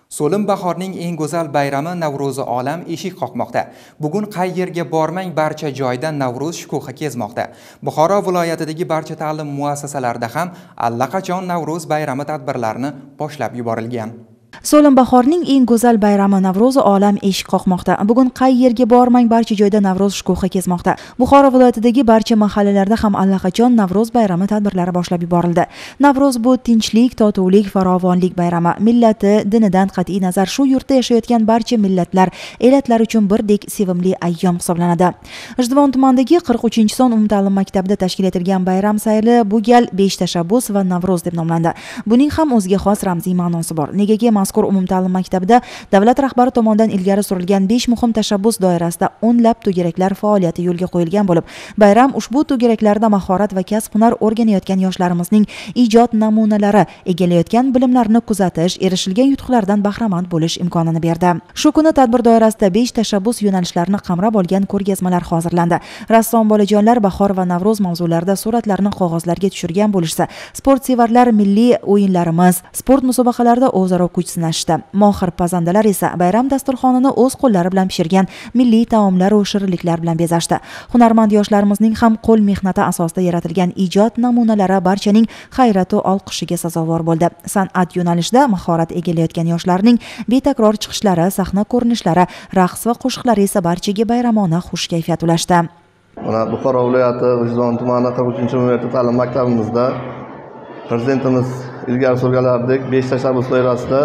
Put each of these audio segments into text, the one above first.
So'lim bahorning eng go'zal bayrami Navro'zi olam eshik qoqmoqda. Bugun qayerga bormang barcha joyda Navro'z shukuhi kezmoqda. Buxoro viloyatidagi barcha ta'lim muassasalarida ham allaqachon Navro'z bayrami tadbirlarini boshlab yuborilgan. So'lim bahorning eng go'zal bayrami Navro'zi olam eshik qoqmoqda. Bugun qayerga bormang barcha joyda Navro'z shukuhi kezmoqda. Buxoro viloyatidagi barcha mahallalarda ham allaqachon Navro'z bayrami tadbirlari boshlab yuborildi. Navro'z bu tinchlik, totuvlik, farovonlik bayrami. Millati, dinidan qat'iy nazar shu yurtda yashayotgan barcha millatlar, elatlar uchun birdek sevimli ayyom hisoblanadi. G'ijduvon tumanidagi 43-son umumta'lim maktabida tashkil etilgan bayram sayli bu gal 5 tashabbus va Navro'z deb nomlandi. Buning ham o'ziga xos ramziy ma'nosi bor. Negaki mazkur umumta'lim maktabida davlat rahbari tomonidan ilgari surilgan 5 muhim tashabbus doirasida 10 lab to'garaklar faoliyati yo'lga qo'yilgan bo'lib, bayram ushbu to'garaklarda mahorat va kasb-hunar o'rganayotgan yoshlarimizning ijod namunalari, egallayotgan bilimlarini kuzatish, erishilgan yutuqlardan bahramand bo'lish imkonini berdi. Shu kuni tadbir doirasida 5 tashabbus yo'nalishlarini qamrab olgan ko'rgazmalar hozirlandi. Rassom bolajonlar bahor va Navro'z mavzularida suratlarni qog'ozlarga tushirgan bo'lishsa, sportsevarlar milliy o'yinlarimiz, sport musobaqalarida o'zaro kuch sinashdi. Mohir pazandalar esa bayram dasturxonini o'z qo'llari bilan pishirgan milliy taomlar va shirinliklar bilan bezashdi. Hunarmand yoshlarimizning ham qo'l mehnati asosida yaratilgan ijod namunalari barchaning hayratu olqishiga sazovor bo'ldi. San'at yo'nalishida mahorat egallayotgan yoshlarning betakror chiqishlari, sahna ko'rinishlari, raqs va qo'shiqlari esa barchaga bayramona xush kayfiyat ulashdi. Mana Buxoro viloyati G'ijduvon tumani 43-umumta'lim ta'lim maktabimizda Prezidentimiz ilgari surganlaridek 5 tashabbus doirasida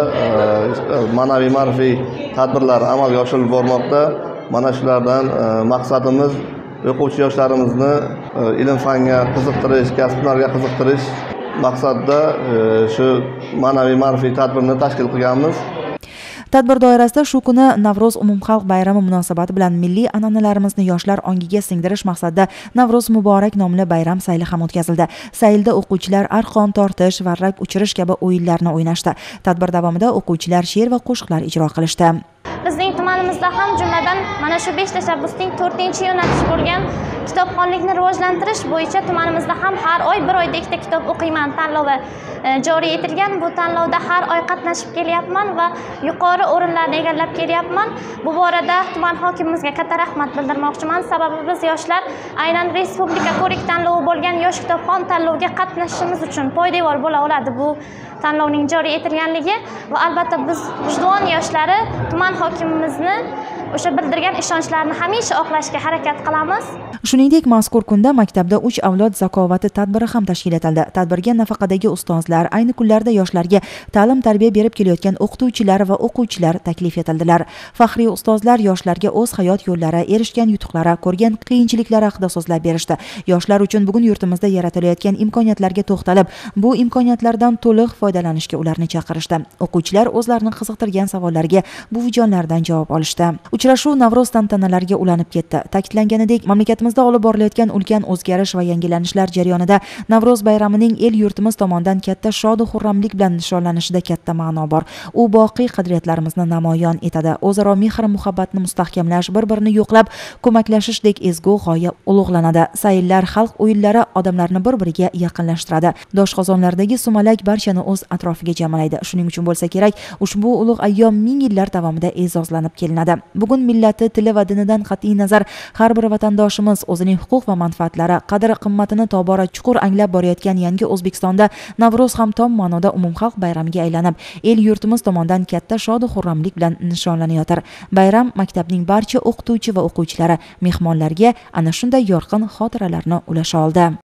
ma'naviy ma'rifiy tadbirlar amalga oshirilib bormoqda. Mana shulardan maqsadimiz o'quvchi yoshlarimizni ilm-fanga qiziqtirish, kasb-hunarga qiziqtirish maqsadida shu ma'naviy ma'rifiy tadbirni tashkil qilganmiz. Tadbir doirasida shu kuni Navro'z umumxalq bayrami munosabati bilan milliy an'analarimizni yoshlar ongiga singdirish maqsadida Navro'z muborak nomli bayram sayli ham o'tkazildi. Saylda o'quvchilar arqon tortish, varrak uchirish kabi o'yinlarni o'ynashdi. Tadbir davomida o'quvchilar she'r va qo'shiqlar ijro qilishdi. Bizning tumanimizda ham jumladan mana shu 5 tashabbusning 4-yo'nalishi bo'lgan kitobxonlikni rivojlantirish bo'yicha tumanimizda ham har oy bir oyda ikkita kitob o'qiyman tanlovi joriy etilgan. Bu tanlovda har oy qatnashib kelyapman va yuqori o'rinlarni egallab kelyapman. Bu borada tuman hokimimizga katta rahmat bildirmoqchiman. Sababi biz yoshlar aynan respublika ko'rik tanlovi bo'lgan yosh kitobxon tanloviga qatnashishimiz uchun poydevor bo'la oladi bu tanlovning joriy etilganligi va albatta biz G'ijduvon yoshlari tuman hokimimizni o'sha bildirgan ishonchlarini hamisha oqlashga harakat qilamiz. Shuningdek, mazkur kunda maktabda 3 avlod zakovati tadbiri ham tashkil etildi. Tadbirga nafaqadagi ustozlar, ayni kunlarda yoshlarga ta'lim-tarbiya berib kelayotgan o'qituvchilar va o'quvchilar taklif etildilar. Faxriy ustozlar yoshlarga o'z hayot yo'llari, erishgan yutuqlari, ko'rgan qiyinchiliklari haqida so'zlab berishdi. Yoshlar uchun bugun yurtimizda yaratilayotgan imkoniyatlarga to'xtalib, bu imkoniyatlardan to'liq foydalanishga ularni chaqirishdi. O'quvchilar o'zlarini qiziqtirgan savollarga bu vijonlardan javob olishdi. Uchrashuv Navro'z tantanalariga ulanib ketdi. Ta'kidlanganidek, mamlakatimizda olib borilayotgan ulkan o'zgarish va yangilanishlar jarayonida Navro'z bayramining el yurtimiz tomonidan katta shod va xurramlik bilan nishonlanishida katta ma'no bor. U boqiy qadriyatlarimizni namoyon etadi. O'zaro mehr-muhabbatni mustahkamlash, bir-birini yo'qlab ko'maklashishdek ezgu g'oya ulug'lanadi. Sayllar, xalq o'yinlari odamlarni bir-biriga yaqinlashtiradi. Doshqozonlardagi sumalak barchani o'z atrofiga jamlaydi. Shuning uchun bo'lsa kerak, ushbu ulug' ayyom ming yillar davomida e'zozlanib kelinadi. Bugun millati, tili va dinidan qat'iy nazar har bir vatandoshimiz o'zining huquq va manfaatlari, qadr-qimmatini tobora chuqur anglab borayotgan yangi O'zbekistonda Navro'z ham tom ma'noda umumxalq bayramiga aylanib, el yurtimiz tomonidan katta shod va xurramlik bilan nishonlanayotir. Bayram maktabning barcha o'qituvchi va o'quvchilari, mehmonlarga ana shunday yorqin xotiralarni ulasha oldi.